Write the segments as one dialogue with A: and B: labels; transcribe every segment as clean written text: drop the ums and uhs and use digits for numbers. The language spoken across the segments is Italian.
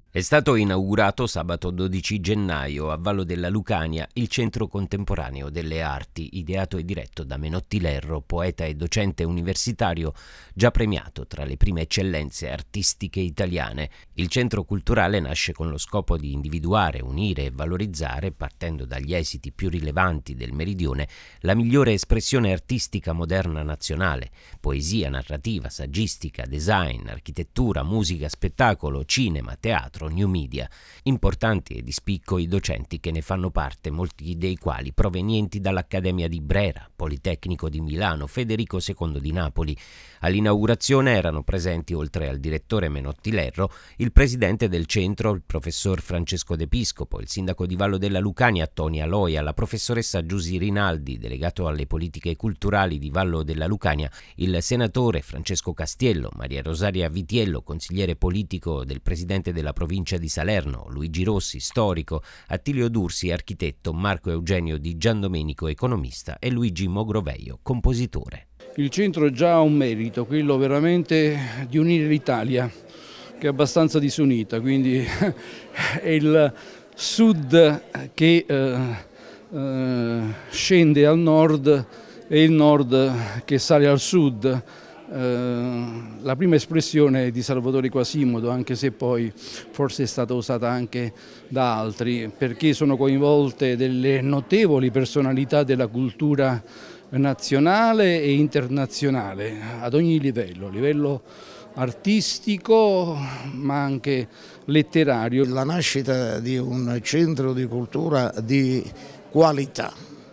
A: È stato inaugurato sabato 12 gennaio a Vallo della Lucania il Centro Contemporaneo delle Arti, ideato e diretto da Menotti Lerro, poeta e docente universitario già premiato tra le prime eccellenze artistiche italiane. Il centro culturale nasce con lo scopo di individuare, unire e valorizzare, partendo dagli esiti più rilevanti del meridione, la migliore espressione artistica moderna nazionale: poesia, narrativa, saggistica, design, architettura, musica, spettacolo, cinema, teatro, new media. Importanti e di spicco i docenti che ne fanno parte, molti dei quali provenienti dall'Accademia di Brera, Politecnico di Milano, Federico II di Napoli. All'inaugurazione erano presenti, oltre al direttore Menotti Lerro, il presidente del centro, il professor Francesco De Piscopo, il sindaco di Vallo della Lucania Toni Aloia, la professoressa Giusy Rinaldi, delegato alle politiche culturali di Vallo della Lucania, il senatore Francesco Castiello, Maria Rosaria Vitiello, consigliere politico del presidente della provincia di Salerno, Luigi Rossi, storico, Attilio Dursi, architetto, Marco Eugenio Di Giandomenico, economista, e Luigi Mogroveio, compositore.
B: Il centro già ha un merito, quello veramente di unire l'Italia, che è abbastanza disunita, quindi è il sud che scende al nord e il nord che sale al sud. La prima espressione è di Salvatore Quasimodo, anche se poi forse è stata usata anche da altri, perché sono coinvolte delle notevoli personalità della cultura nazionale e internazionale ad ogni livello artistico ma anche letterario.
C: La nascita di un centro di cultura di qualità,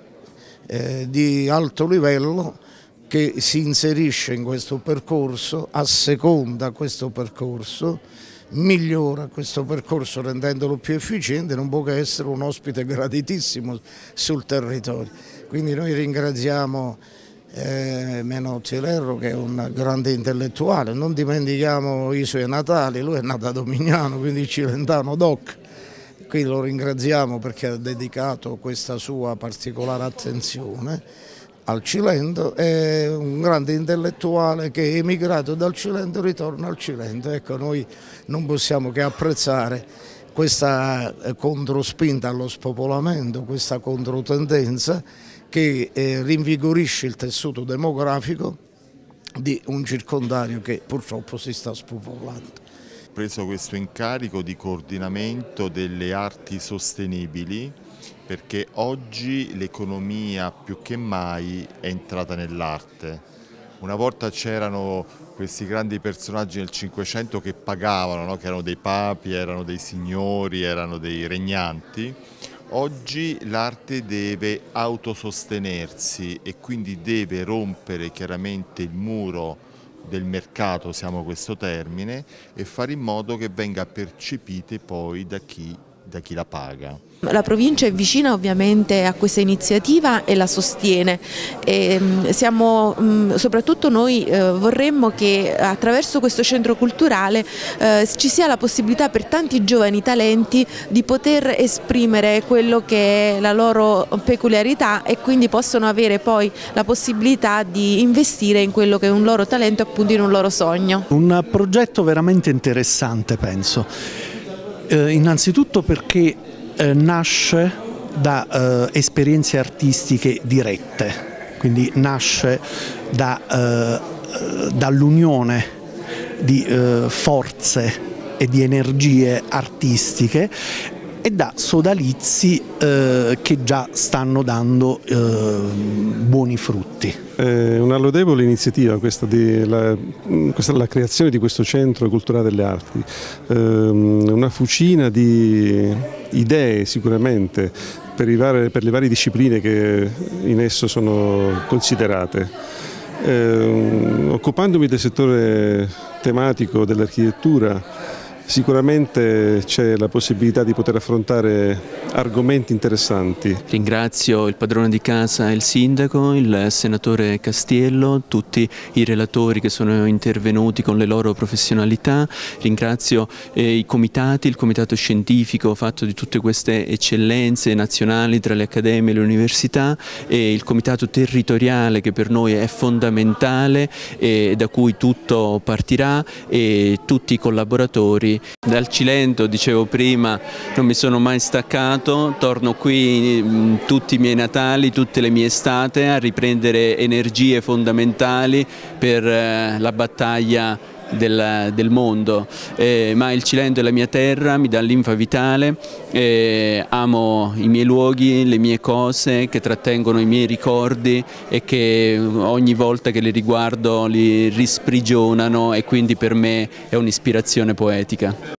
C: di alto livello, che si inserisce in questo percorso, asseconda questo percorso, migliora questo percorso rendendolo più efficiente, non può che essere un ospite graditissimo sul territorio. Quindi noi ringraziamo Menotti Lerro, che è un grande intellettuale, non dimentichiamo i suoi natali, lui è nato a Domignano, quindi cilentano doc. Quindi lo ringraziamo perché ha dedicato questa sua particolare attenzione al Cilento. È un grande intellettuale che è emigrato dal Cilento, ritorna al Cilento. Ecco, noi non possiamo che apprezzare questa controspinta allo spopolamento, questa controtendenza che rinvigorisce il tessuto demografico di un circondario che purtroppo si sta spopolando.
D: Ho preso questo incarico di coordinamento delle arti sostenibili, perché oggi l'economia più che mai è entrata nell'arte. Una volta c'erano questi grandi personaggi del Cinquecento che pagavano, no? Che erano dei papi, erano dei signori, erano dei regnanti. Oggi l'arte deve autosostenersi e quindi deve rompere chiaramente il muro del mercato, usiamo questo termine, e fare in modo che venga percepita poi da chi la paga.
E: La provincia è vicina ovviamente a questa iniziativa e la sostiene. Soprattutto noi vorremmo che attraverso questo centro culturale ci sia la possibilità per tanti giovani talenti di poter esprimere quello che è la loro peculiarità e quindi possono avere poi la possibilità di investire in quello che è un loro talento, appunto in un loro sogno.
F: Un progetto veramente interessante, penso. Innanzitutto perché nasce da esperienze artistiche dirette, quindi nasce dall'unione di forze e di energie artistiche e da sodalizi che già stanno dando buoni frutti.
G: È una lodevole iniziativa la creazione di questo centro culturale delle arti, una fucina di idee sicuramente per le varie discipline che in esso sono considerate. Occupandomi del settore tematico dell'architettura, sicuramente c'è la possibilità di poter affrontare argomenti interessanti.
H: Ringrazio il padrone di casa, il sindaco, il senatore Castiello, tutti i relatori che sono intervenuti con le loro professionalità, ringrazio i comitati, il comitato scientifico fatto di tutte queste eccellenze nazionali tra le accademie e le università e il comitato territoriale che per noi è fondamentale e da cui tutto partirà, e tutti i collaboratori quindi dal Cilento, dicevo prima, non mi sono mai staccato, torno qui tutti i miei Natali, tutte le mie estate a riprendere energie fondamentali per la battaglia del mondo, ma il Cilento è la mia terra, mi dà linfa vitale, amo i miei luoghi, le mie cose che trattengono i miei ricordi e che ogni volta che li riguardo li risprigionano, e quindi per me è un'ispirazione poetica.